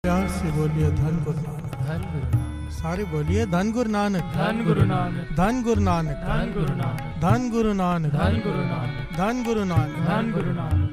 प्यार से बोलिए धन गुरु नानक, धन गुरु नानक। सारे बोलिए धन गुरु नानक, धन गुरु नानक, धन गुरु नानक, धन गुरु नानक, धन गुरु नानक, धन गुरु नानक, धन गुरु नानक, धन गुरु नानक।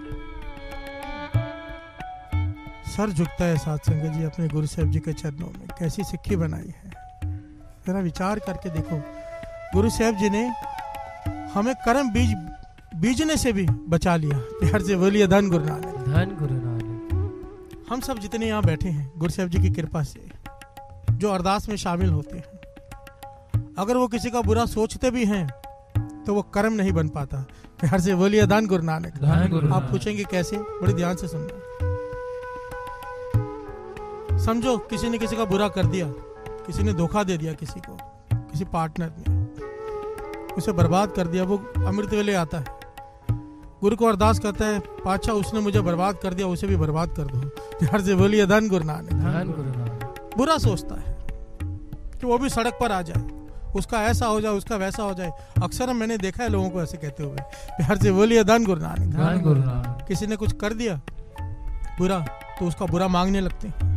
सर झुकता है साथ संगत जी अपने गुरु साहब जी के चरणों में। कैसी सिक्की बनाई है, जरा विचार करके देखो। गुरु साहब जी ने हमें कर्म बीजने से भी बचा लिया। प्यार से बोलिए धन गुरु नानक, धन गुरु नानक। हम सब जितने यहाँ बैठे हैं गुरु साहब जी की कृपा से, जो अरदास में शामिल होते हैं, अगर वो किसी का बुरा सोचते भी हैं तो वो कर्म नहीं बन पाता। प्यार से बोलिए धन गुरु नानक, धन गुरु आप नानक। पूछेंगे कैसे, बड़े ध्यान से सुनना। समझो किसी ने किसी का बुरा कर दिया, किसी ने धोखा दे दिया किसी को, किसी पार्टनर ने उसे बर्बाद कर दिया। वो अमृत वेले आता है, गुरु को अरदास करता है, पातशाह उसने मुझे बर्बाद कर दिया, उसे भी बर्बाद कर दो। प्यार से बोलिए धन गुरु नानक, धन गुरु नानक। बुरा सोचता है कि वो भी सड़क पर आ जाए, उसका ऐसा हो जाए, उसका वैसा हो जाए। अक्सर मैंने देखा है लोगों को ऐसे कहते हुए। प्यार से बोलिए धन गुरु नानक, धन गुरु नानक। किसी ने कुछ कर दिया बुरा तो उसका बुरा मांगने लगते हैं।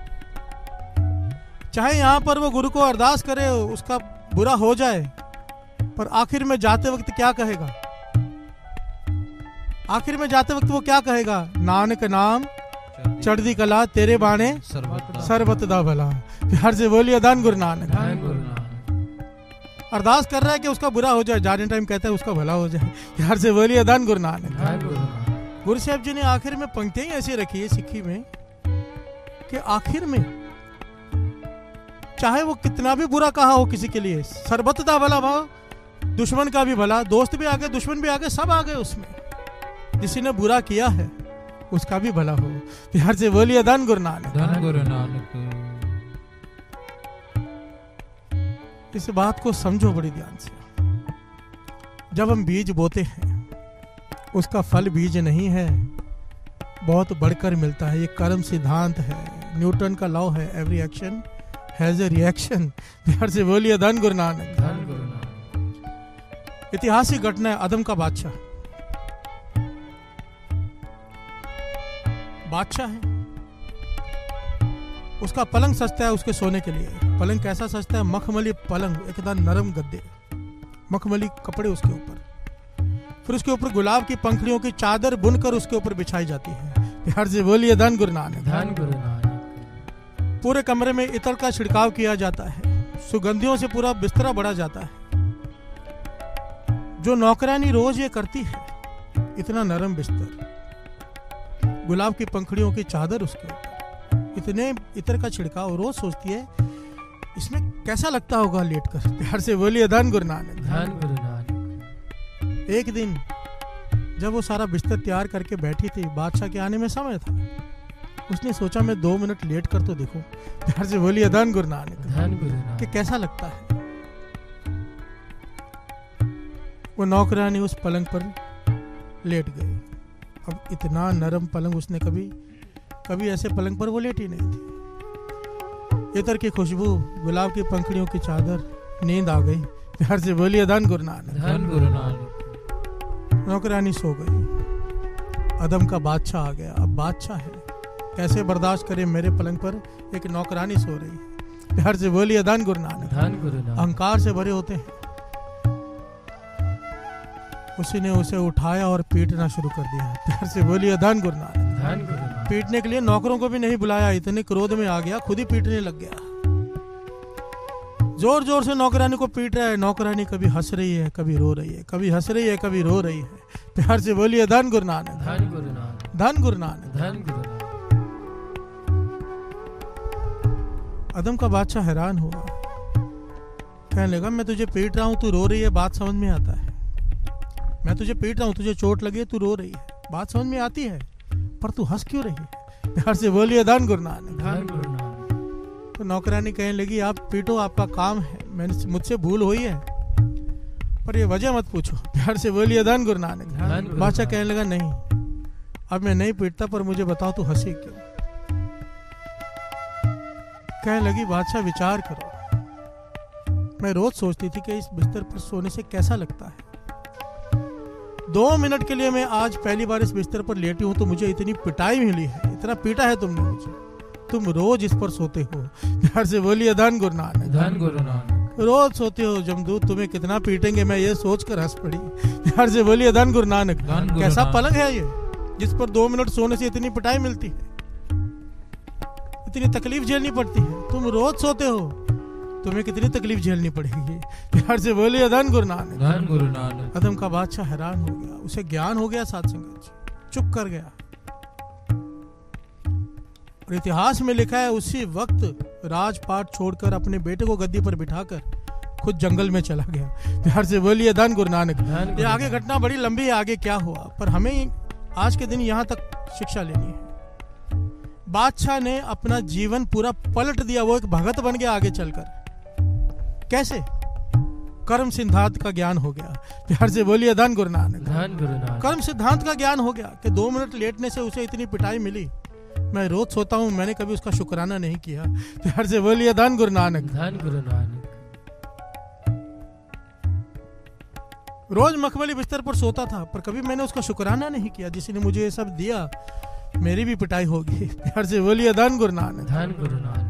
चाहे यहाँ पर वो गुरु को अरदास करे उसका बुरा हो जाए, पर आखिर में जाते वक्त क्या कहेगा? आखिर में जाते वक्त वो क्या कहेगा? नानक नाम चढ़दी कला तेरे बाणे सरबत दा भला। प्यार से बोलिए धन गुरु नानक, धन गुरु नानक। अरदास कर रहा है कि उसका बुरा हो जाए, जाने टाइम कहता है उसका भला हो जाए। प्यार से बोलिए धन गुरु नानक, धन गुरु नानक। गुरु साहब जी ने आखिर में पंक्तियां ऐसी रखी है सिक्खी में कि आखिर में चाहे वो कितना भी बुरा कहा हो किसी के लिए, सरबत दा भला भाव, दुश्मन का भी भला, दोस्त भी आगे दुश्मन भी आगे, सब आगे उसमें। जिसी ने बुरा किया है उसका भी भला हो। प्यार से बोलिए धन गुरु नानक, धन गुरु नानक। इस बात को समझो बड़ी ध्यान से। जब हम बीज बोते हैं उसका फल बीज नहीं है, बहुत बढ़कर मिलता है। ये कर्म सिद्धांत है, न्यूटन का लॉ है, every action has a reaction. प्यार से बोलिए धन गुरु नानक, धन गुरु नानक। ऐतिहासिक घटना है। अदम का बादशाह है, उसका पलंग सस्ता है उसके सोने के लिए। पलंग कैसा सस्ता है? मखमली पलंग, एकदम नरम गद्दे, मखमली कपड़े उसके ऊपर, फिर उसके ऊपर गुलाब की पंखड़ियों की चादर बुनकर उसके ऊपर बिछाई जाती है। प्यार से बोलिए धन गुरु नानक, धन गुरु नानक। पूरे कमरे में इत्र का छिड़काव किया जाता है, सुगंधियों से पूरा बिस्तरा बढ़ा जाता है। जो नौकरानी रोज ये करती है, इतना नरम बिस्तर, गुलाब की पंखड़ियों की चादर उसके ऊपर, इतने इत्र का छिड़काव, रोज सोचती है इसमें कैसा लगता होगा लेटकर। प्यार से बोलिए धन गुरु नानक, धन गुरु नानक। एक दिन जब वो सारा बिस्तर तैयार करके बैठी थी, बादशाह के आने में समय था, उसने सोचा मैं 2 मिनट लेट कर तो देखूं। प्यार से बोलिए धन गुरु नानक, धन गुरु नानक। कि कैसा लगता है। वो नौकरानी उस पलंग पर लेट गई। अब इतना नरम पलंग उसने कभी ऐसे पलंग पर वो लेटी नहीं थी। इत्र की खुशबू, गुलाब की पंखड़ियों की चादर, नींद आ गई। प्यार से बोलिए धन गुरु नानक, धन गुरु नानक। नौकरानी सो गई। अदम का बादशाह आ गया। अब बादशाह है, कैसे बर्दाश्त करे मेरे पलंग पर एक नौकरानी सो रही है। प्यार से बोलिए धन गुरु नानक, धन गुरु नानक। अहंकार से भरे होते हैं। उसी ने उसे उठाया और पीटना शुरू कर दिया। प्यार से बोलिए धन गुरु नानक, धन गुरु नानक। पीटने के लिए नौकरों को भी नहीं बुलाया, इतने क्रोध में आ गया, खुद ही पीटने लग गया। जोर जोर से नौकरानी को पीट रहा है। नौकरानी कभी हंस रही है, कभी रो रही है, कभी हंस रही है, कभी रो रही है। प्यार से बोलिए धन गुरु नानक, धन गुरु नानक। धन गुरु नानक। धन गुरु नानक। अदम का बादशाह हैरान हुआ, कहने लगा मैं तुझे पीट रहा हूं, तू रो रही है, बात समझ में आता है। मैं तुझे पीट रहा हूं, तुझे चोट लगी है, तू रो रही है, बात समझ में आती है, पर तू हंस क्यों रही है? प्यार से बोलिए धन गुरु नानक, धन गुरु नानक। तो नौकरानी कहने लगी आप पीटो, आपका काम है, मैंने मुझसे भूल हुई है, पर ये वजह मत पूछो। प्यार से बोलिए धन गुरु नानक। धन गुरु बादशाह नानक। कहने लगा नहीं, अब मैं नहीं पीटता, पर मुझे बताओ तू हंसी क्यों? कहने लगी बादशाह विचार करो, मैं रोज सोचती थी कि इस बिस्तर पर सोने से कैसा लगता है। 2 मिनट के लिए मैं आज पहली बार इस बिस्तर पर लेटी हूं तो मुझे इतनी पिटाई मिली है, इतना पीटा है तुमने मुझे, तुम रोज इस पर सोते हो। प्यार से बोलिए धन गुरु नानक। धन गुरु नानक। रोज सोते हो, जमदूत तुम्हें कितना पीटेंगे मैं ये सोचकर हंस पड़ी। प्यार से बोलिए धन गुरु नानक। धन गुरु कैसा नानक। पलंग है ये जिस पर 2 मिनट सोने से इतनी पिटाई मिलती है, इतनी तकलीफ झेलनी पड़ती है। तुम रोज सोते हो, तुम्हें कितनी तकलीफ झेलनी पड़ेगी। प्यार से बोलिए धन गुरु नानक। धन गुरु नानक। अदम का बादशाह हैरान हो गया, उसे ज्ञान हो गया साध संगत जी, चुप कर गया। और इतिहास में लिखा है उसी वक्त राजपाट छोड़कर अपने बेटे को गद्दी पर बिठाकर खुद जंगल में चला गया। प्यार से बोलिए धन गुरु नानक। ये आगे घटना बड़ी लंबी है, आगे क्या हुआ, पर हमें आज के दिन यहां तक शिक्षा लेनी है। बादशाह ने अपना जीवन पूरा पलट दिया, वो एक भगत बन गया आगे चलकर। कैसे? कर्म सिद्धांत का ज्ञान हो गया। प्यार से बोलिए धन गुरु नानक। धन गुरु नानक। कर्म सिद्धांत का ज्ञान हो गया कि 2 मिनट लेटने से उसे इतनी पिटाई मिली, मैं रोज सोता हूं, मैंने कभी उसका शुक्राना नहीं किया। प्यार से बोलिए धन गुरु नानक। धन गुरु नानक। रोज मखमली बिस्तर पर सोता था, पर कभी मैंने उसका शुक्राना नहीं किया। जिसने मुझे ये सब दिया, मेरी भी पिटाई होगी। प्यार से बोलिए धन गुरु नानक। धन गुरु नानक।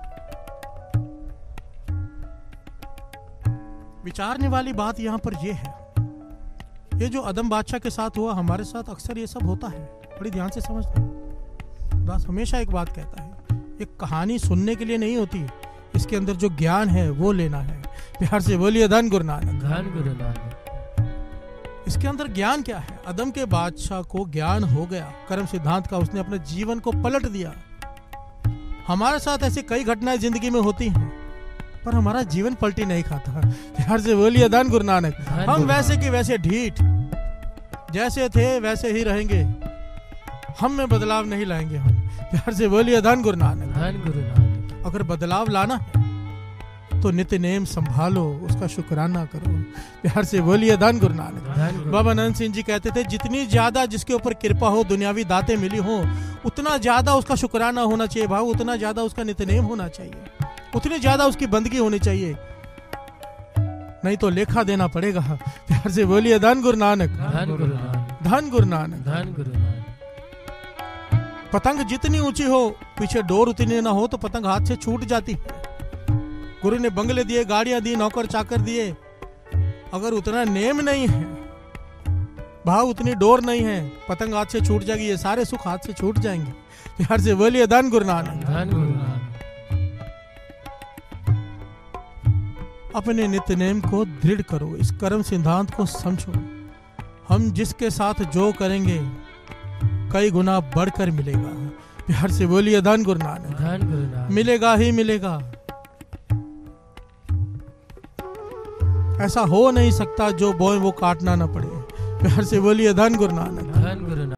विचारने वाली बात यहाँ पर यह है, ये जो अदम बादशाह के साथ हुआ, हमारे साथ अक्सर ये सब होता है। बड़ी ध्यान से समझना। दास हमेशा एक बात कहता है, एक कहानी सुनने के लिए नहीं होती, इसके अंदर जो ज्ञान है वो लेना है। प्यार से बोलिए धन गुरु नानक। धन गुरु नानक। इसके अंदर ज्ञान क्या है? अदम के बादशाह को ज्ञान हो गया कर्म सिद्धांत का, उसने अपने जीवन को पलट दिया। हमारे साथ ऐसी कई घटनाएं जिंदगी में होती हैं, पर हमारा जीवन पलटी नहीं खाता। प्यार से बोलिए धन गुरु नानक। हम वैसे के वैसे ढीठ, जैसे थे वैसे ही रहेंगे, हम में बदलाव नहीं लाएंगे हम। प्यार से बोलिए धन गुरु नानक। धन गुरु नानक। अगर बदलाव लाना है तो नित्य नेम संभालो, उसका शुक्राना करो। प्यार से बोलिए धन गुरु नानक। बाबा नंद सिंह जी कहते थे, जितनी ज्यादा जिसके ऊपर कृपा हो, दुनियावी दातें मिली हो, उतना ज्यादा उसका शुक्राना होना चाहिए भाव, उतना ज्यादा उसका नित्य नेम होना चाहिए, उतनी ज्यादा उसकी बंदगी होनी चाहिए, नहीं तो लेखा देना पड़ेगा। प्यार से बोलिए धन गुरु नानक। धन गुरु नानक। धन गुरु नानक। धन गुरु नानक। पतंग जितनी ऊंची हो, पीछे डोर उतनी ना हो तो पतंग हाथ से छूट जाती है। गुरु ने बंगले दिए, गाड़ियां दी, नौकर चाकर दिए, अगर उतना नेम नहीं है, भाव उतनी डोर नहीं है, पतंग हाथ से छूट जाएगी, ये सारे सुख हाथ से छूट जाएंगे। प्यार से बोलिए धन गुरु नानक। धन गुरु नानक। अपने नित्य नेम को दृढ़ करो, इस कर्म सिद्धांत को समझो। हम जिसके साथ जो करेंगे कई गुना बढ़कर मिलेगा। प्यार से बोलिए धन गुरु नानक। धन गुरु नानक। मिलेगा ही मिलेगा, ऐसा हो नहीं सकता जो बोए वो काटना ना पड़े। प्यार से बोलिए धन गुरु नानक। धन गुरु नानक।